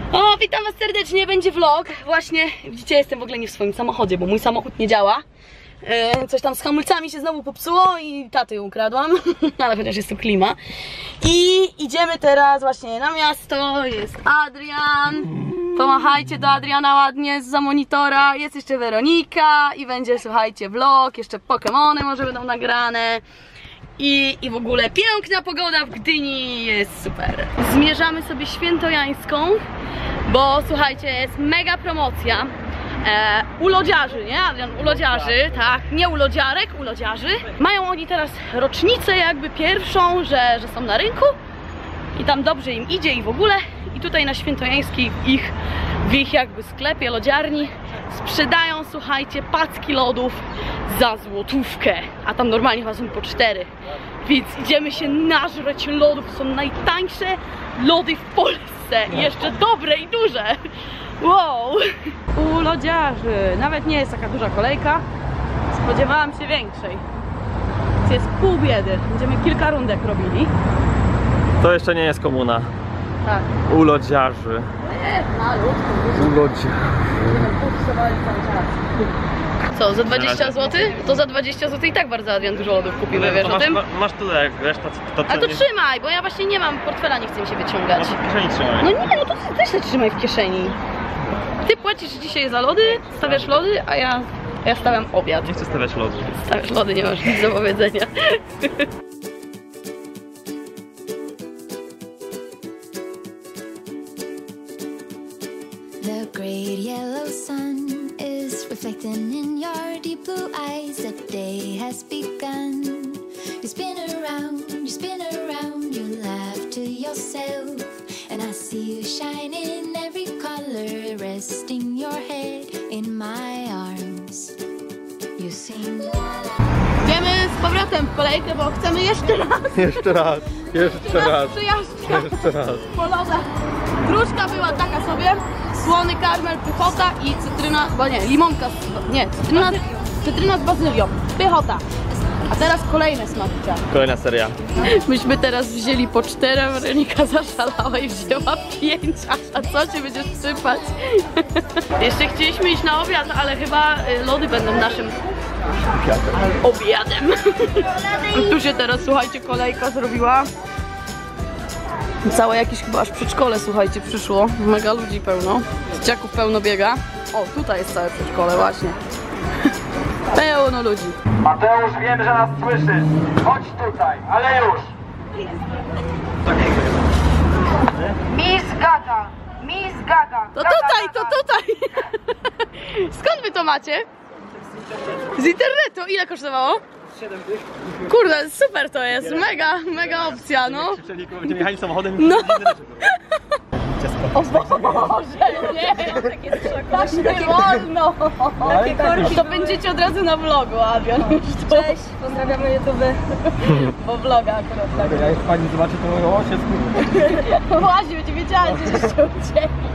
O, witam was serdecznie, będzie vlog. Właśnie, widzicie, jestem w ogóle nie w swoim samochodzie, bo mój samochód nie działa. Coś tam z hamulcami się znowu popsuło i taty ukradłam, ale chociaż jest tu klima. I idziemy teraz właśnie na miasto, jest Adrian. Pomachajcie do Adriana ładnie zza monitora. Jest jeszcze Weronika i będzie, słuchajcie, vlog, jeszcze Pokemony może będą nagrane. I w ogóle piękna pogoda w Gdyni, jest super. Zmierzamy sobie Świętojańską, bo słuchajcie, jest mega promocja u lodziarzy, nie? Adrian, u lodziarzy, tak, nie u lodziarek, u lodziarzy. Mają oni teraz rocznicę jakby pierwszą, że są na rynku i tam dobrze im idzie i w ogóle. I tutaj na Świętojańskiej w ich jakby sklepie, lodziarni sprzedają, słuchajcie, packi lodów za złotówkę, a tam normalnie chyba są po 4. Więc idziemy się nażreć lodów, są najtańsze lody w Polsce i jeszcze dobre i duże. Wow! U lodziarzy nawet nie jest taka duża kolejka, spodziewałam się większej. Więc jest pół biedy, będziemy kilka rundek robili. To jeszcze nie jest komuna. Tak. U lodziarzy. U lodziarzy. Co, za 20 zł? To za 20 zł i tak bardzo Adrian dużo lodów kupimy, wiesz o tym? Masz tyle jak reszta, Ale to trzymaj, bo ja właśnie nie mam portfela, nie chcę mi się wyciągać. Masz w kieszeni trzymaj. No nie, no to ty też się trzymaj w kieszeni. Ty płacisz dzisiaj za lody, stawiasz lody, a ja stawiam obiad. Nie chcę stawiać lody. Stawiasz lody, nie masz nic do powiedzenia. The great yellow sun is reflecting in your deep blue eyes. The day has begun. You spin around, you laugh to yourself. And I see you shine in every color, resting your head in my arms. You sing la la. Idziemy z powrotem w kolejkę, bo chcemy jeszcze raz. Jeszcze raz, jeszcze raz. Jeszcze raz. Po lodach. Gruszka była taka sobie, słony karmel, pychota i cytryna, bo nie, limonka, nie, cytryna z bazylią, pychota. A teraz kolejne smaki. Kolejna seria. Myśmy teraz wzięli po 4, Weronika zaszalała i wzięła 5, a co się będziesz sypać? Jeszcze chcieliśmy iść na obiad, ale chyba lody będą naszym obiadem. Tu się teraz, słuchajcie, kolejka zrobiła. Całe jakieś chyba aż przedszkole, słuchajcie, przyszło. Mega ludzi pełno. Dzieciaków pełno biega. O, tutaj jest całe przedszkole, właśnie. Pełno ludzi. Mateusz, wiem, że nas słyszysz. Chodź tutaj, ale już. Miss Gaga. Miss Gaga. To tutaj, to tutaj. Skąd wy to macie? Z internetu. Ile kosztowało? 7 dych. Kurde, super to jest. Mega opcja, no. Będziemy jechali samochodem. No. O Boże, nie. Tak nie wolno. To będziecie od razu na vlogu, Adrian. Cześć, pozdrawiamy YouTube. Bo vloga akurat tak. Jak pani zobaczy, to się skurczy. Właśnie, będzie wiedziała, że jeszcze uciekli.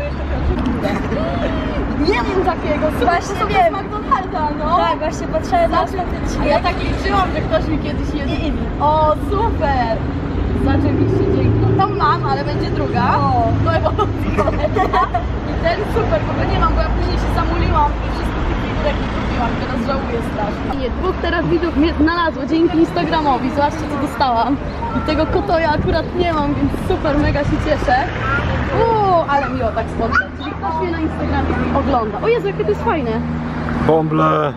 Nie wiem takiego, Właśnie to wiem. z McDonalda, no. Tak, właśnie patrzę na A ja tak liczyłam, że ktoś mi kiedyś jedzie. O, super! Zaczęliście, dzięki. No tam mam, ale będzie druga. O. To I ten super, bo go nie mam, bo ja później się zamuliłam i wszystko tych figurek nie kupiłam. Teraz żałuję strasznie. Nie, 2 teraz widzów mnie znalazło dzięki Instagramowi. Zobaczcie, co dostałam. I tego kotoja akurat nie mam, więc super, mega się cieszę. Ale miło tak spotkać. Czyli ktoś mnie na Instagramie ogląda. O Jezu, jakie to jest fajne. Bąble.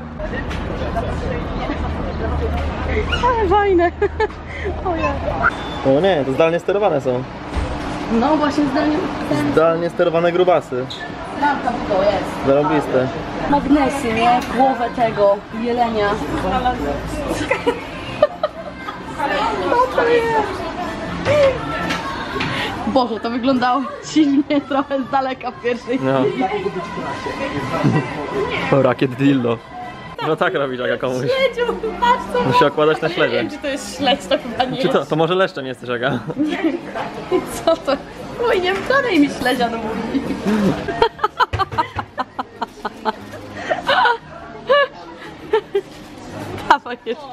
Ale fajne. O ja. O nie, to zdalnie sterowane są. No właśnie zdalnie. Zdalnie sterowane grubasy. Lampka to jest. Zarąbiste. Magnesy, nie? Głowę tego jelenia. Co to jest? Boże, to wyglądało dziwnie trochę z daleka w pierwszej chwili. No. Rakiet dildo. No tak robisz jak komuś. Śledziu, patrz co Musi się okładać na Nie śledzie. wiem, czy to jest śledź, to chyba nie Czy jest. to może leszczem jesteś, Aga? Co to? Oj, nie wczoraj mi śledzia no mówi. Dawaj jeszcze.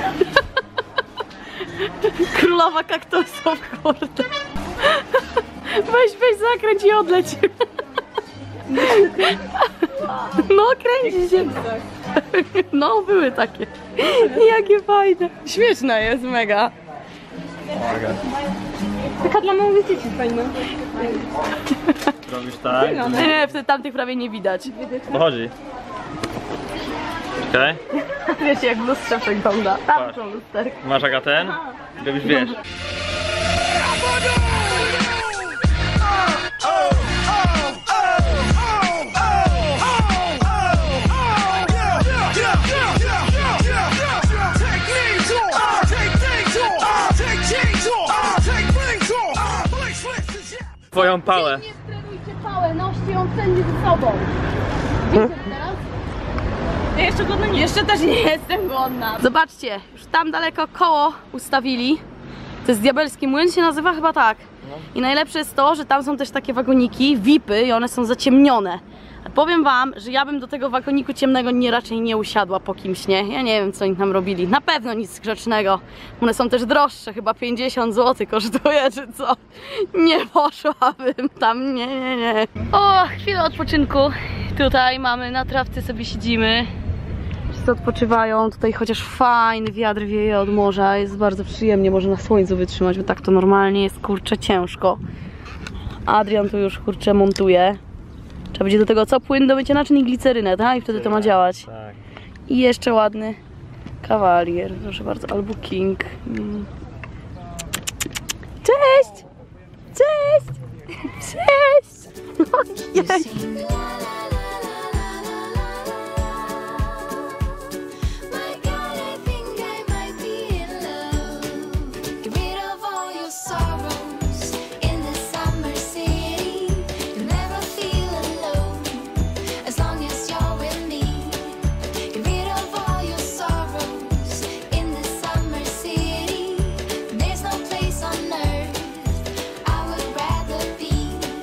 Królowa kaktusów, kurde. Weź, zakręć i odleć. No, kręci się. No, były takie. Jakie fajne. Śmieszna jest, mega. Taka dla małych dzieci fajna. Robisz tak? Nie, wtedy tamtych prawie nie widać. No chodzi. Okej. Wiecie, jak w lustrze przegląda. Tam Patrz. są lusterki. Masz jaka ten? Robisz, wiesz. Twoją pałę. Nie sterujcie pałę, noście ją wszędzie ze sobą. Wiecie teraz? Ja jeszcze głodna nie. Jeszcze też nie jestem głodna. Zobaczcie, już tam daleko koło ustawili. To jest Diabelski Młyn, się nazywa chyba tak. I najlepsze jest to, że tam są też takie wagoniki, VIPy i one są zaciemnione. Powiem wam, że ja bym do tego wagoniku ciemnego raczej nie usiadła po kimś, nie? Ja nie wiem, co oni tam robili. Na pewno nic grzecznego. One są też droższe, chyba 50 zł kosztuje, czy co? Nie poszłabym tam, nie. O, chwilę odpoczynku. Tutaj mamy, na trawce sobie siedzimy. Wszyscy odpoczywają. Tutaj chociaż fajny wiatr wieje od morza. Jest bardzo przyjemnie, może na słońcu wytrzymać, bo tak to normalnie jest, kurczę, ciężko. Adrian tu już, kurczę, montuje. Trzeba będzie do tego co? Płyn do mycia naczyń i glicerynę, tak? I wtedy to ma działać. Tak. I jeszcze ładny kawalier, proszę bardzo, albo king. Cześć! Cześć! Cześć! Ojej. My God, I think I might be in love. Get rid of all your sorrows in the summer city. You'll never feel alone as long as you're with me. Get rid of all your sorrows in the summer city. There's no place on earth I would rather be.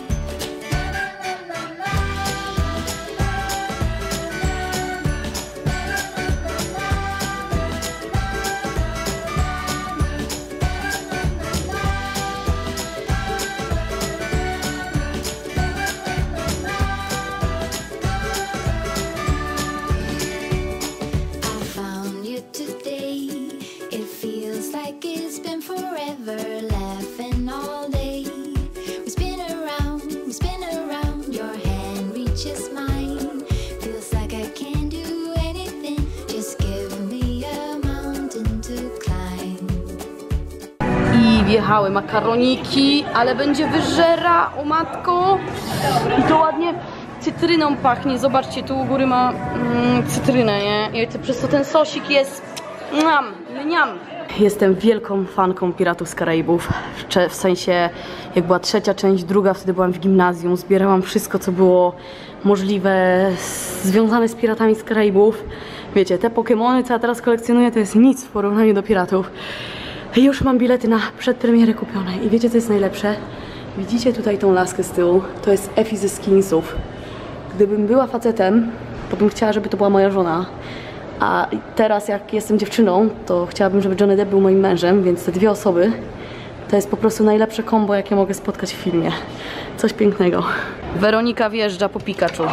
I found you today. It feels like it's been forever, laughing all day. We spin around, your hand reaches mine. Feels like I can't do anything. Just give me a mountain to climb. I wjechały makaroniki, ale będzie wyżera, o matko. I to ładnie cytryną pachnie. Zobaczcie, tu u góry ma cytrynę, nie? I przez to ten sosik jest niam. Jestem wielką fanką Piratów z Karaibów. W sensie, jak była trzecia część, druga, wtedy byłam w gimnazjum. Zbierałam wszystko, co było możliwe związane z Piratami z Karaibów. Wiecie, te Pokemony, co ja teraz kolekcjonuję, to jest nic w porównaniu do Piratów. Już mam bilety na przedpremierę kupione. I wiecie, co jest najlepsze? Widzicie tutaj tą laskę z tyłu? To jest Effie ze Skinsów. Gdybym była facetem, to bym chciała, żeby to była moja żona. A teraz, jak jestem dziewczyną, to chciałabym, żeby Johnny Depp był moim mężem, więc te dwie osoby to jest po prostu najlepsze kombo, jakie mogę spotkać w filmie. Coś pięknego. Weronika wjeżdża po Pikachu.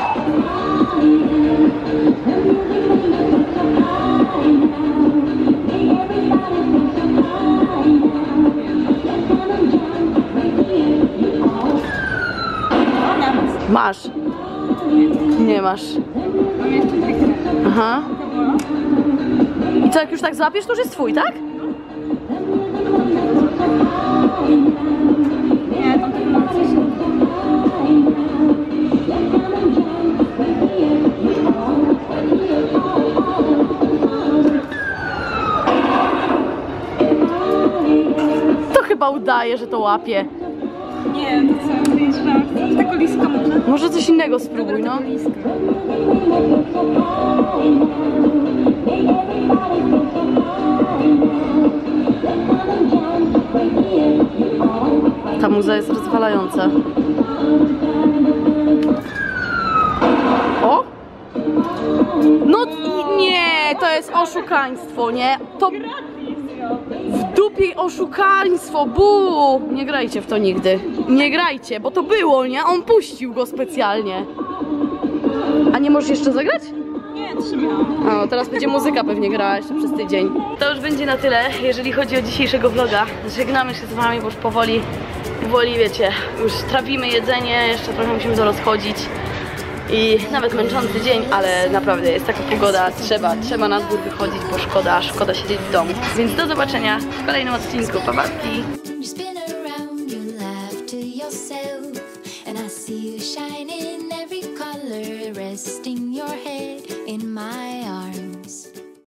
Masz. Nie masz. Aha. I co, jak już tak złapiesz, to już jest twój, tak? Nie, tam tylko na coś. To chyba udaje, że to łapie. Nie, to co? Jeszcze taka liska może? Może coś innego spróbuj, no. Ta muza jest rozwalająca. O! No nie, to jest oszukaństwo, nie? To w dupie oszukaństwo, bu! Nie grajcie w to nigdy. Nie grajcie, bo to było, nie? On puścił go specjalnie. A nie możesz jeszcze zagrać? Nie, trzymałam. O, teraz będzie muzyka pewnie grała jeszcze przez tydzień. To już będzie na tyle, jeżeli chodzi o dzisiejszego vloga. Żegnamy się z wami, bo już powoli, wiecie, już trawimy jedzenie, jeszcze trochę musimy to rozchodzić. I nawet męczący dzień, ale naprawdę jest taka pogoda, trzeba na dwór wychodzić, bo szkoda siedzieć w domu. Więc do zobaczenia w kolejnym odcinku. Pa, papki! You spin around, you laugh to yourself, and I see you shine in every color, resting your head in my arms.